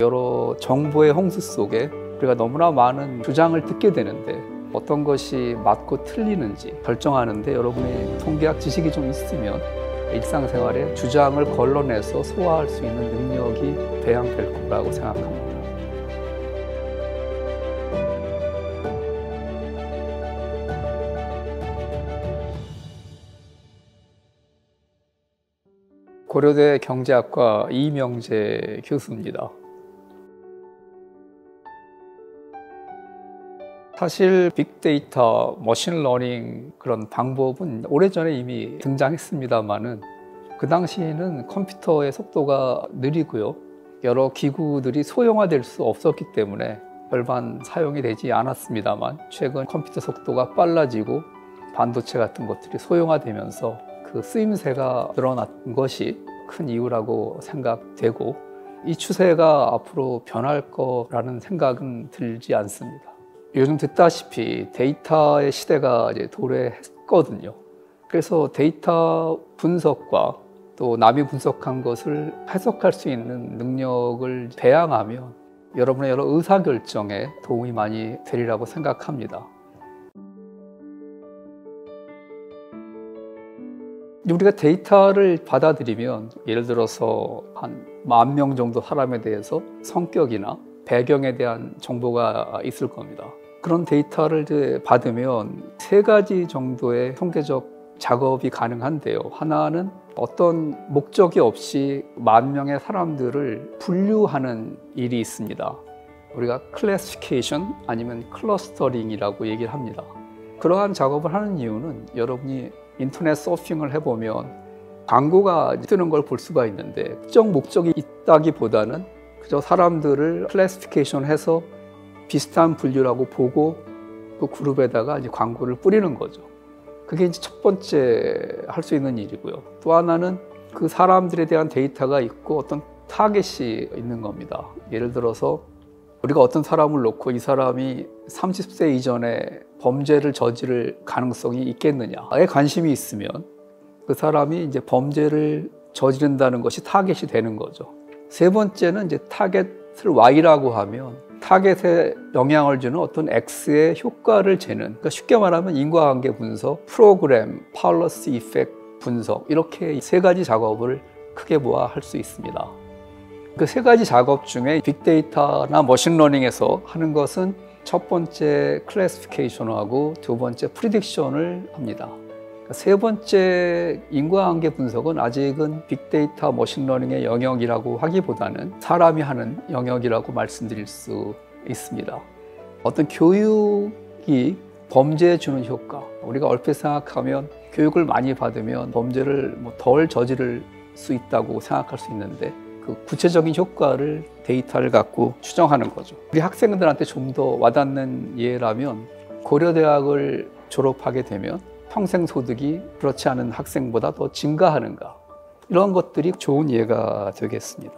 여러 정보의 홍수 속에 우리가 너무나 많은 주장을 듣게 되는데 어떤 것이 맞고 틀리는지 결정하는데 여러분의 통계학 지식이 좀 있으면 일상생활에 주장을 걸러내서 소화할 수 있는 능력이 배양될 거라고 생각합니다. 고려대 경제학과 이명재 교수입니다. 사실 빅데이터, 머신러닝 그런 방법은 오래전에 이미 등장했습니다만은 그 당시에는 컴퓨터의 속도가 느리고요. 여러 기구들이 소형화될 수 없었기 때문에 별반 사용이 되지 않았습니다만 최근 컴퓨터 속도가 빨라지고 반도체 같은 것들이 소형화되면서 그 쓰임새가 늘어난 것이 큰 이유라고 생각되고 이 추세가 앞으로 변할 거라는 생각은 들지 않습니다. 요즘 듣다시피 데이터의 시대가 이제 도래했거든요. 그래서 데이터 분석과 또 남이 분석한 것을 해석할 수 있는 능력을 배양하면 여러분의 여러 의사결정에 도움이 많이 되리라고 생각합니다. 우리가 데이터를 받아들이면 예를 들어서 한 10,000명 정도 사람에 대해서 성격이나 배경에 대한 정보가 있을 겁니다. 그런 데이터를 이제 받으면 3가지 정도의 통계적 작업이 가능한데요. 하나는 어떤 목적이 없이 10,000명의 사람들을 분류하는 일이 있습니다. 우리가 클래시피케이션 아니면 클러스터링이라고 얘기를 합니다. 그러한 작업을 하는 이유는 여러분이 인터넷 서핑을 해보면 광고가 뜨는 걸 볼 수가 있는데 특정 목적이 있다기보다는 그저 사람들을 클래시피케이션 해서 비슷한 분류라고 보고 그 그룹에다가 이제 광고를 뿌리는 거죠. 그게 이제 첫 번째 할 수 있는 일이고요. 또 하나는 그 사람들에 대한 데이터가 있고 어떤 타겟이 있는 겁니다. 예를 들어서 우리가 어떤 사람을 놓고 이 사람이 30세 이전에 범죄를 저지를 가능성이 있겠느냐에 관심이 있으면 그 사람이 이제 범죄를 저지른다는 것이 타겟이 되는 거죠. 3번째는 이제 타겟을 Y라고 하면 타겟에 영향을 주는 어떤 X의 효과를 재는, 그러니까 쉽게 말하면 인과관계 분석, 프로그램, 폴리시 이펙트 분석, 이렇게 3가지 작업을 크게 모아 할 수 있습니다. 그 3가지 작업 중에 빅데이터나 머신러닝에서 하는 것은 첫 번째 클래시피케이션하고 2번째 프리딕션을 합니다. 3번째 인과관계 분석은 아직은 빅데이터 머신러닝의 영역이라고 하기보다는 사람이 하는 영역이라고 말씀드릴 수 있습니다. 어떤 교육이 범죄에 주는 효과, 우리가 얼핏 생각하면 교육을 많이 받으면 범죄를 덜 저지를 수 있다고 생각할 수 있는데 그 구체적인 효과를 데이터를 갖고 추정하는 거죠. 우리 학생들한테 좀 더 와닿는 예라면 고려대학을 졸업하게 되면 평생 소득이 그렇지 않은 학생보다 더 증가하는가, 이런 것들이 좋은 예가 되겠습니다.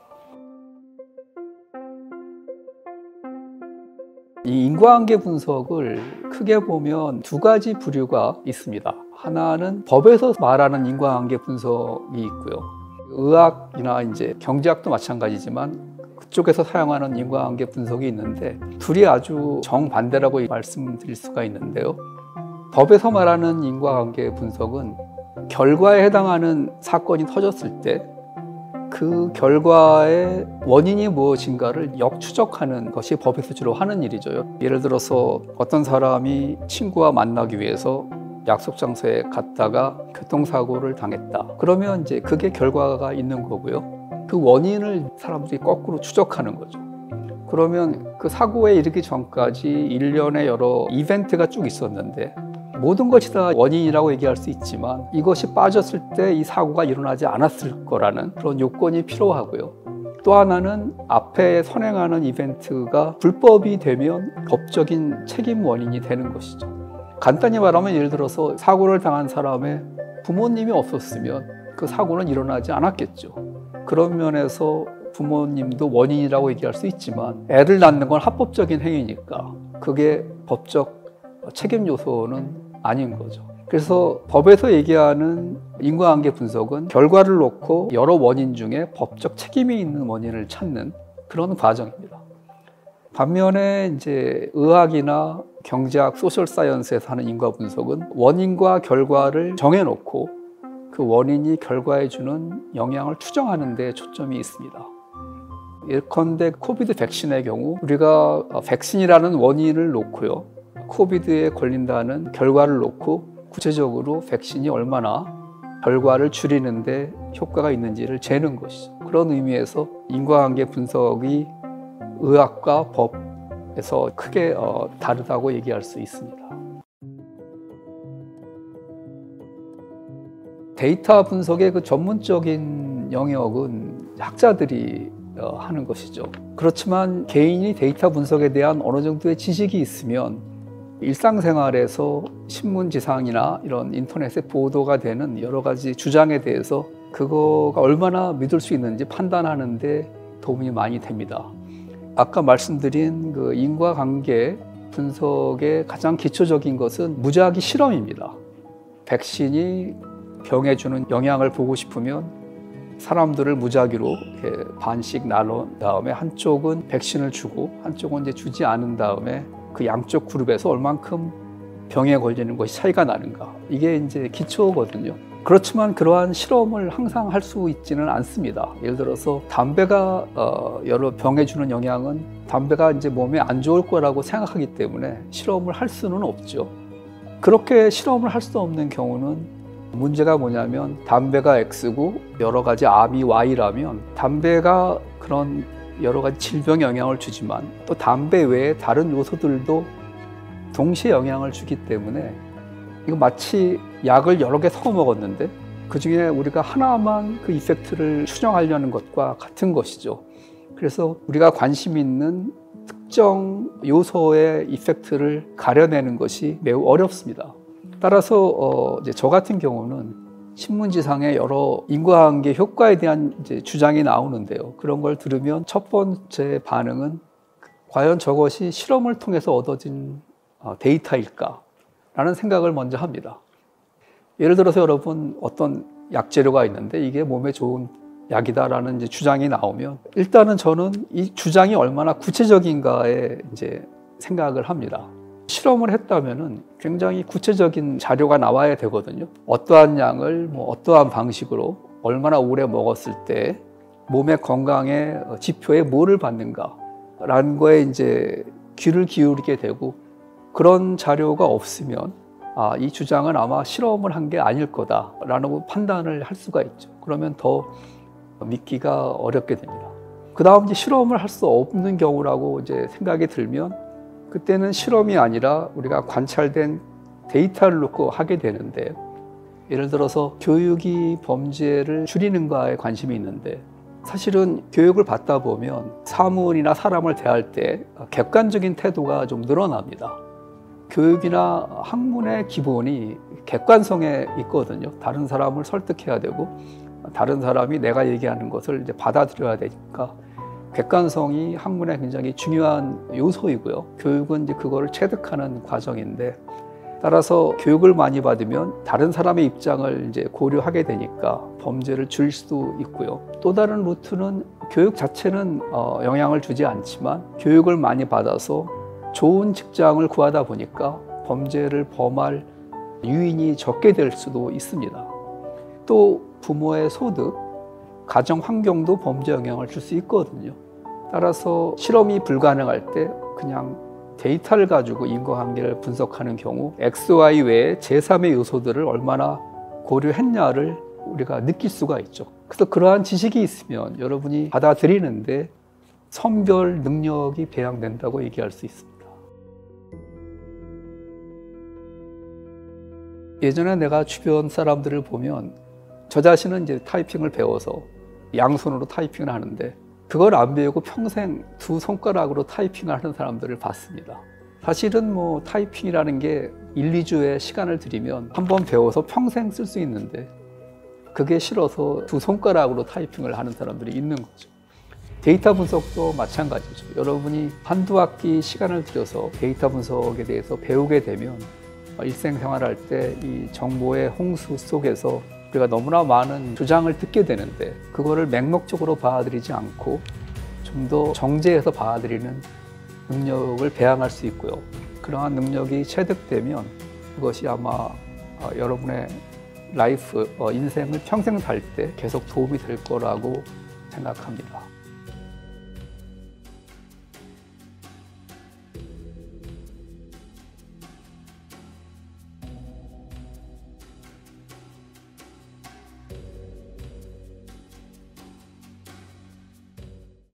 이 인과관계 분석을 크게 보면 2가지 부류가 있습니다. 하나는 법에서 말하는 인과관계 분석이 있고요. 의학이나 이제 경제학도 마찬가지지만 그쪽에서 사용하는 인과관계 분석이 있는데 둘이 아주 정반대라고 말씀드릴 수가 있는데요. 법에서 말하는 인과관계 분석은 결과에 해당하는 사건이 터졌을 때 그 결과의 원인이 무엇인가를 역추적하는 것이 법에서 주로 하는 일이죠. 예를 들어서 어떤 사람이 친구와 만나기 위해서 약속 장소에 갔다가 교통사고를 당했다. 그러면 이제 그게 결과가 있는 거고요. 그 원인을 사람들이 거꾸로 추적하는 거죠. 그러면 그 사고에 이르기 전까지 일련의 여러 이벤트가 쭉 있었는데 모든 것이 다 원인이라고 얘기할 수 있지만 이것이 빠졌을 때 이 사고가 일어나지 않았을 거라는 그런 요건이 필요하고요. 또 하나는 앞에 선행하는 이벤트가 불법이 되면 법적인 책임 원인이 되는 것이죠. 간단히 말하면 예를 들어서 사고를 당한 사람의 부모님이 없었으면 그 사고는 일어나지 않았겠죠. 그런 면에서 부모님도 원인이라고 얘기할 수 있지만 애를 낳는 건 합법적인 행위니까 그게 법적 책임 요소는 아닌 거죠. 그래서 법에서 얘기하는 인과관계 분석은 결과를 놓고 여러 원인 중에 법적 책임이 있는 원인을 찾는 그런 과정입니다. 반면에 이제 의학이나 경제학, 소셜 사이언스에서 하는 인과 분석은 원인과 결과를 정해놓고 그 원인이 결과에 주는 영향을 추정하는 데 초점이 있습니다. 예컨대 코비드 백신의 경우 우리가 백신이라는 원인을 놓고요, 코비드에 걸린다는 결과를 놓고 구체적으로 백신이 얼마나 결과를 줄이는데 효과가 있는지를 재는 것이죠. 그런 의미에서 인과관계 분석이 의학과 법에서 크게 다르다고 얘기할 수 있습니다. 데이터 분석의 그 전문적인 영역은 학자들이 하는 것이죠. 그렇지만 개인이 데이터 분석에 대한 어느 정도의 지식이 있으면 일상생활에서 신문지상이나 이런 인터넷에 보도가 되는 여러 가지 주장에 대해서 그거가 얼마나 믿을 수 있는지 판단하는 데 도움이 많이 됩니다. 아까 말씀드린 그 인과관계 분석의 가장 기초적인 것은 무작위 실험입니다. 백신이 병에 주는 영향을 보고 싶으면 사람들을 무작위로 이렇게 반씩 나눈 다음에 한쪽은 백신을 주고 한쪽은 이제 주지 않은 다음에 그 양쪽 그룹에서 얼만큼 병에 걸리는 것이 차이가 나는가, 이게 이제 기초거든요. 그렇지만 그러한 실험을 항상 할 수 있지는 않습니다. 예를 들어서 담배가 여러 병에 주는 영향은 담배가 이제 몸에 안 좋을 거라고 생각하기 때문에 실험을 할 수는 없죠. 그렇게 실험을 할 수 없는 경우는 문제가 뭐냐면 담배가 X고 여러 가지 암이 Y라면 담배가 그런 여러 가지 질병에 영향을 주지만 또 담배 외에 다른 요소들도 동시에 영향을 주기 때문에 이거 마치 약을 여러 개 섞어 먹었는데 그중에 우리가 하나만 그 이펙트를 추정하려는 것과 같은 것이죠. 그래서 우리가 관심 있는 특정 요소의 이펙트를 가려내는 것이 매우 어렵습니다. 따라서 이제 저 같은 경우는 신문지상에 여러 인과관계 효과에 대한 이제 주장이 나오는데요. 그런 걸 들으면 첫 번째 반응은 과연 저것이 실험을 통해서 얻어진 데이터일까? 라는 생각을 먼저 합니다. 예를 들어서 여러분 어떤 약재료가 있는데 이게 몸에 좋은 약이다라는 이제 주장이 나오면 일단은 저는 이 주장이 얼마나 구체적인가에 이제 생각을 합니다. 실험을 했다면은 굉장히 구체적인 자료가 나와야 되거든요. 어떠한 양을 어떠한 방식으로 얼마나 오래 먹었을 때 몸의 건강의 지표에 뭐를 받는가라는 거에 이제 귀를 기울이게 되고, 그런 자료가 없으면 이 주장은 아마 실험을 한 게 아닐 거다라는 판단을 할 수가 있죠. 그러면 더 믿기가 어렵게 됩니다. 그 다음 이제 실험을 할 수 없는 경우라고 이제 생각이 들면 그때는 실험이 아니라 우리가 관찰된 데이터를 놓고 하게 되는데, 예를 들어서 교육이 범죄를 줄이는가에 관심이 있는데 사실은 교육을 받다 보면 사물이나 사람을 대할 때 객관적인 태도가 좀 늘어납니다. 교육이나 학문의 기본이 객관성에 있거든요. 다른 사람을 설득해야 되고 다른 사람이 내가 얘기하는 것을 이제 받아들여야 되니까 객관성이 학문의 굉장히 중요한 요소이고요. 교육은 이제 그거를 체득하는 과정인데, 따라서 교육을 많이 받으면 다른 사람의 입장을 이제 고려하게 되니까 범죄를 줄일 수도 있고요. 또 다른 루트는 교육 자체는 영향을 주지 않지만 교육을 많이 받아서 좋은 직장을 구하다 보니까 범죄를 범할 유인이 적게 될 수도 있습니다. 또 부모의 소득, 가정 환경도 범죄 영향을 줄 수 있거든요. 따라서 실험이 불가능할 때 그냥 데이터를 가지고 인과관계를 분석하는 경우 XY 외에 제3의 요소들을 얼마나 고려했냐를 우리가 느낄 수가 있죠. 그래서 그러한 지식이 있으면 여러분이 받아들이는데 선별 능력이 배양된다고 얘기할 수 있습니다. 예전에 내가 주변 사람들을 보면 저 자신은 이제 타이핑을 배워서 양손으로 타이핑을 하는데 그걸 안 배우고 평생 두 손가락으로 타이핑을 하는 사람들을 봤습니다. 사실은 타이핑이라는 게 1, 2주의 시간을 들이면 한번 배워서 평생 쓸 수 있는데 그게 싫어서 두 손가락으로 타이핑을 하는 사람들이 있는 거죠. 데이터 분석도 마찬가지죠. 여러분이 한두 학기 시간을 들여서 데이터 분석에 대해서 배우게 되면 일생생활할 때 이 정보의 홍수 속에서 우리가 너무나 많은 주장을 듣게 되는데 그거를 맹목적으로 받아들이지 않고 좀 더 정제해서 받아들이는 능력을 배양할 수 있고요. 그러한 능력이 체득되면 그것이 아마 여러분의 인생을 평생 살 때 계속 도움이 될 거라고 생각합니다.